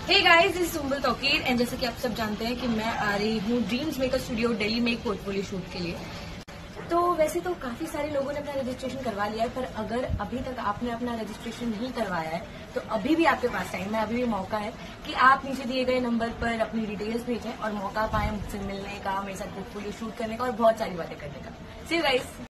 Hey guys, इस Sumbal Tauqeer and जैसे कि आप सब जानते हैं कि मैं आ रही हूँ ड्रीम्स मेकर स्टूडियो दिल्ली में एक पोर्टफोलियो शूट के लिए। तो वैसे तो काफी सारे लोगों ने अपना रजिस्ट्रेशन करवा लिया है, पर अगर अभी तक आपने अपना रजिस्ट्रेशन नहीं करवाया है तो अभी भी आपके पास टाइम है, अभी भी मौका है कि आप नीचे दिए गए नंबर पर अपनी डिटेल्स भेजें और मौका पाएं मुझसे मिलने का, मेरे साथ पोर्टफोलियो शूट करने का और बहुत सारी बातें करने का। See you guys.